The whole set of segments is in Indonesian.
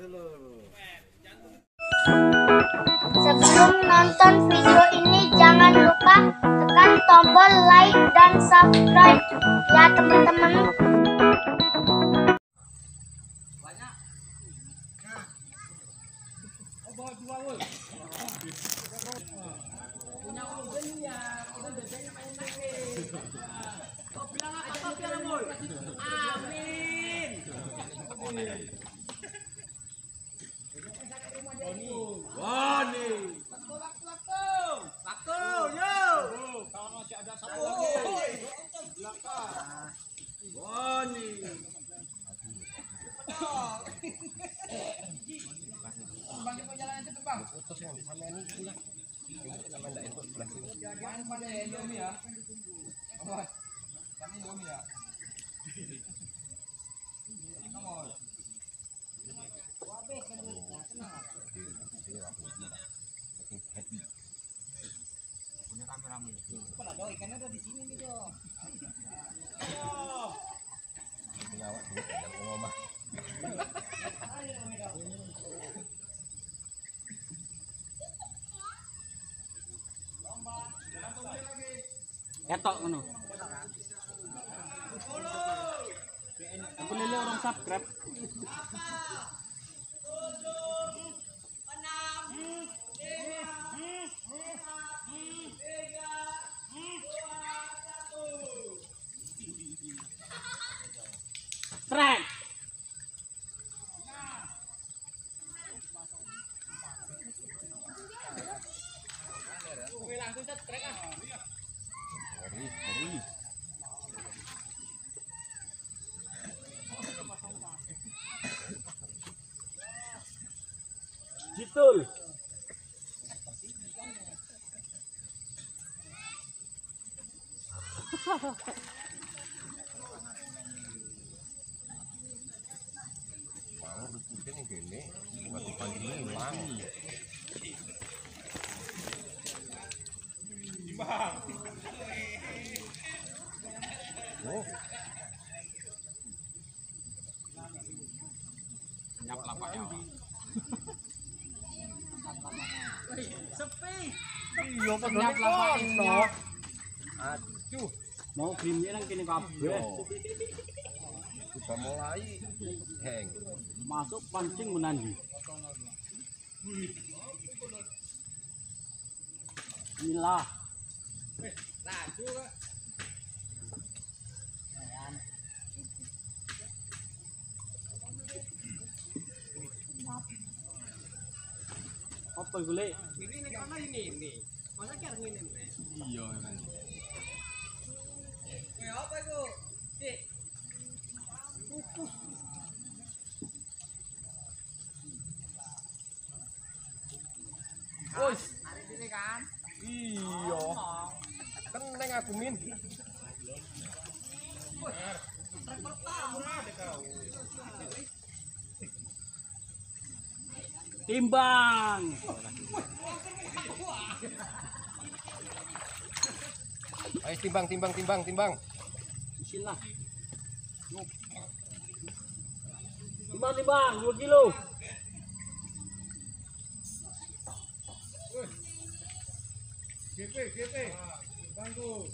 Sebelum nonton video ini jangan lupa tekan tombol like dan subscribe ya teman-teman. Ikannya ada di sini nih dong. Ketok ngono. Aku lele orang subscribe. Trek. Langsung trek ah. Jitul. Mau bikin gini, pagi hilang. Bang. Oh. Nyap lapak ya. Sepi. Iya, nyap lapak no. Aduh, mau grimnya nang kene kabeh. Sudah mulai hang. Masuk pancing menandi. Bismillah. Laju kok. Apa golek? Ini kono ini. Masa kira ngene. Iya, kan. Apa iku? Dik. Wes, Hari ini kan. iya. Keneng aku min. Timbang. Ayo timbang. Bismillah. Timbang 2 kilo. GP. Bantu.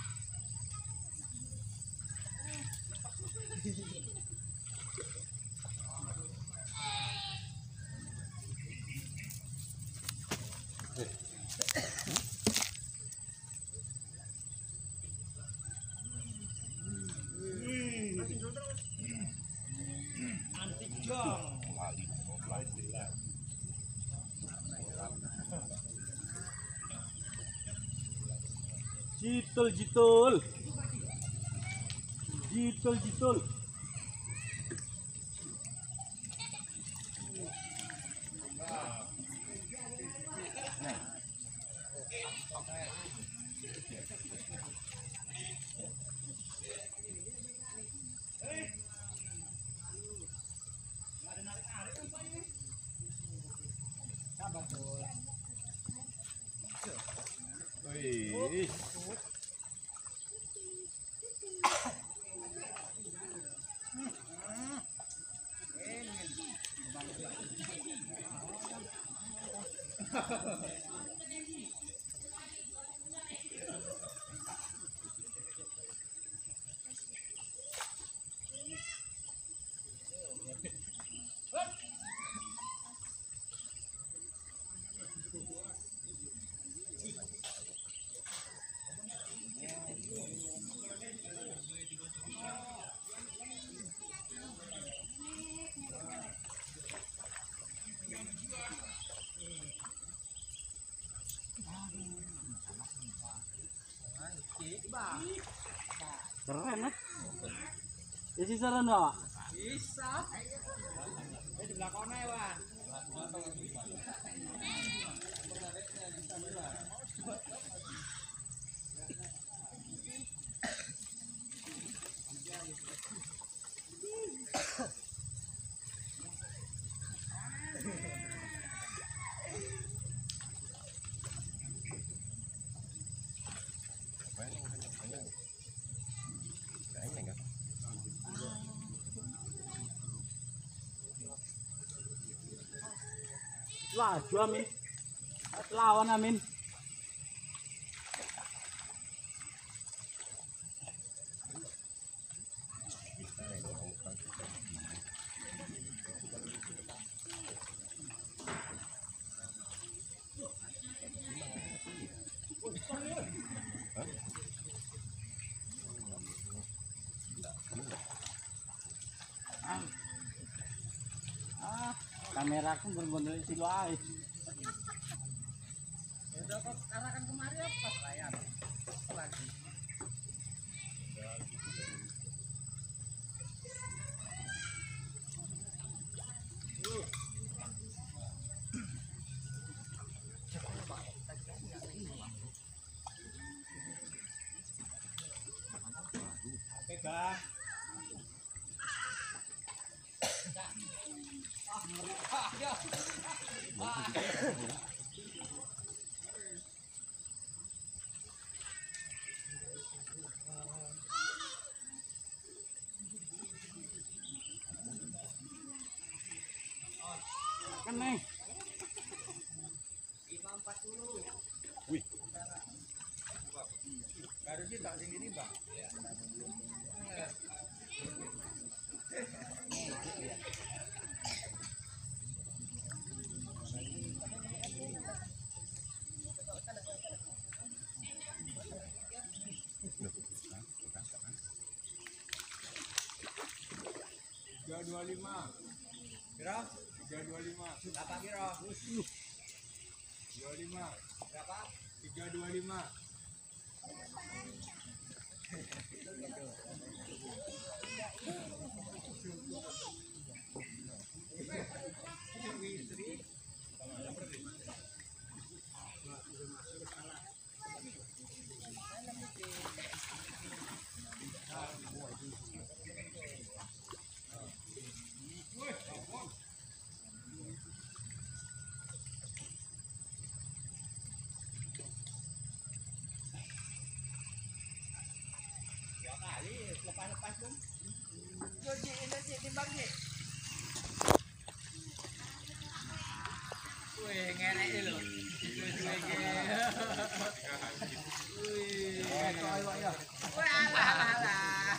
Jitul. Wih. Keren ya. Isi saran Pak. Bisa. Di belakangnya ya, Wan. Laju Amin. Lawan Amin. Kamera aku berbondol di silo ae. Udah kok arahkan kemari ya pas layar. Lagi. Pegang. Keneng. 540. Wih. Baru sih tak tinggi Bang. Tiga 25. Kira? 325. Berapa kira? 25. Berapa? 325. Lepas-lepas pun. Ini timbang ni. Wih, ngerek dia loh. Wih, alah.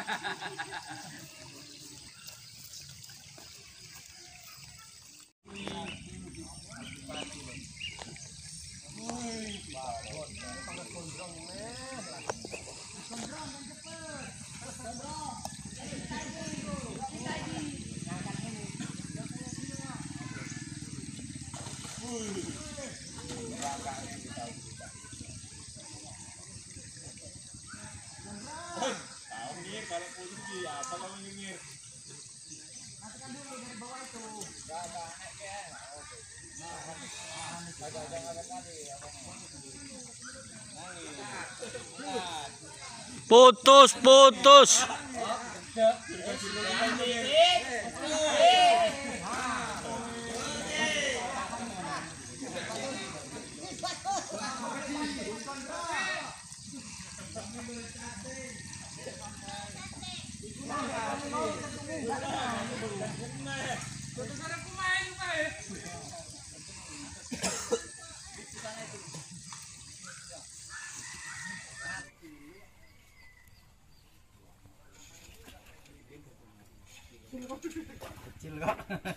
Kalau posisi apa kamu nyengir? Putus. Tutup orang kumain. kok.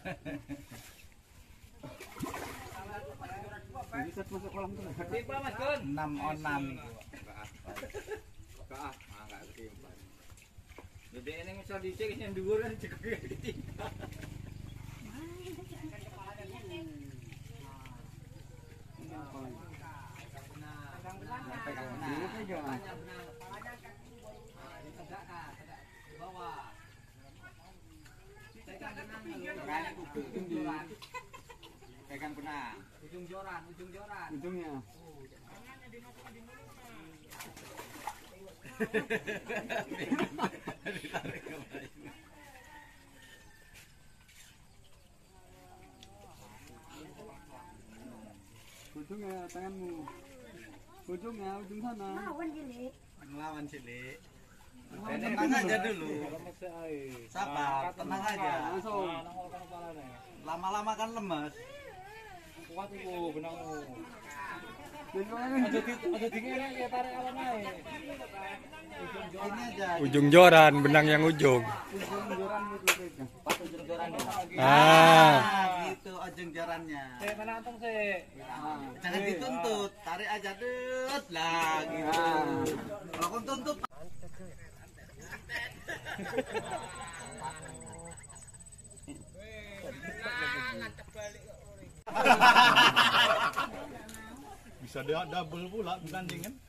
Bisa masuk kolam tuh. Tiba Mas Gun. 6 on 6 itu. Enggak ketimpan. Jadi ini misal dicek yang dhuwur kan cek ketinggal. Pegang benang. Ujung joran. Ujungnya. Ujungnya tanganmu. Ujungnya ujung sana. Ngelawan cilik. Tenang aja dulu. Sabar, tenang aja. Langsung. Lama-lama kan lemes. Kuat iku benangmu. Ada dingin ya tarik awan ae. Ini aja. Ujung joran, benang yang ujung. Ujung joran itu pegang. Pas ujung joran ya. Ah. Gitu ujung jorannya. Saya mana antong sih? Jangan dituntut, tarik aja dut lah gitu. Kalau kau tuntut Bisa dia double pula bukan kan?